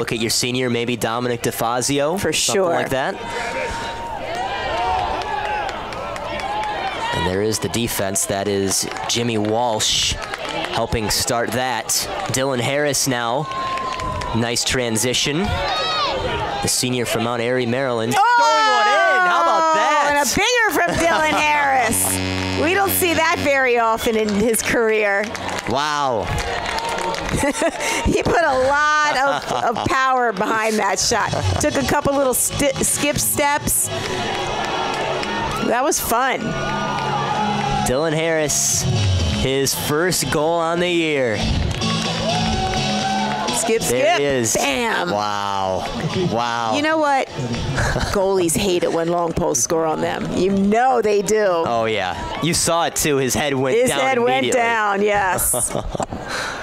Look at your senior, maybe Dominic DeFazio. For something sure. like that. And there is the defense. That is Jimmy Walsh helping start that. Dylan Harris now. Nice transition. The senior from Mount Airy, Maryland. Oh! Throwing one in. How about that? And a binger from Dylan Harris. We don't see that very often in his career. Wow. He put a lot of power behind that shot. Took a couple little skip steps. That was fun. Dylan Harris, his first goal on the year. Skip, There he is. bam. Wow. Wow. You know what? Goalies hate it when long posts score on them. You know they do. Oh, yeah. You saw it, too. His head went down His head went immediately. down, yes.